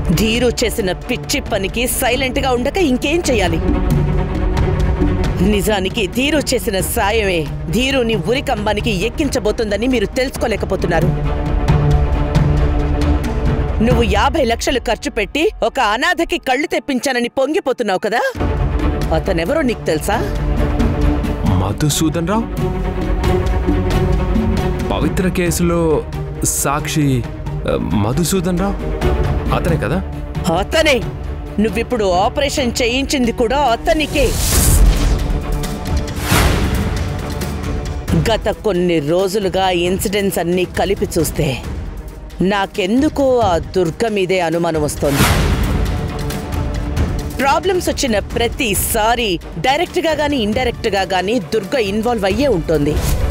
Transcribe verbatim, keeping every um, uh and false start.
ధీరు చేసిన పిచ్చి పనికి సైలెంట్ గా ఉండక ఇంకేం చెయ్యాలి? నిజానికి ధీరు చేసిన సాయమే ధీరుని ఉరికంబానికి ఎక్కించబోతుందని మీరు తెలుసుకోలేకపోతున్నారు. నువ్వు యాభై లక్షలు ఖర్చు పెట్టి ఒక అనాథకి కళ్ళు తెప్పించానని పొంగిపోతున్నావు కదా, అతనెవరో నీకు తెలుసా? మధుసూదన్ రావు, పవిత్ర కేసులో సాక్షి మధుసూదన్ రావు అతనే కదా? అతనే. నువ్విప్పుడు ఆపరేషన్ చేయించింది కూడా అతనికే. గత కొన్ని రోజులుగా ఇన్సిడెంట్స్ అన్నీ కలిపి చూస్తే నాకెందుకో ఆ దుర్గ మీదే అనుమానం వస్తోంది. ప్రాబ్లమ్స్ వచ్చిన ప్రతిసారి డైరెక్ట్ గా గానీ ఇండైరెక్ట్ గా గానీ దుర్గ ఇన్వాల్వ్ అయ్యే ఉంటుంది.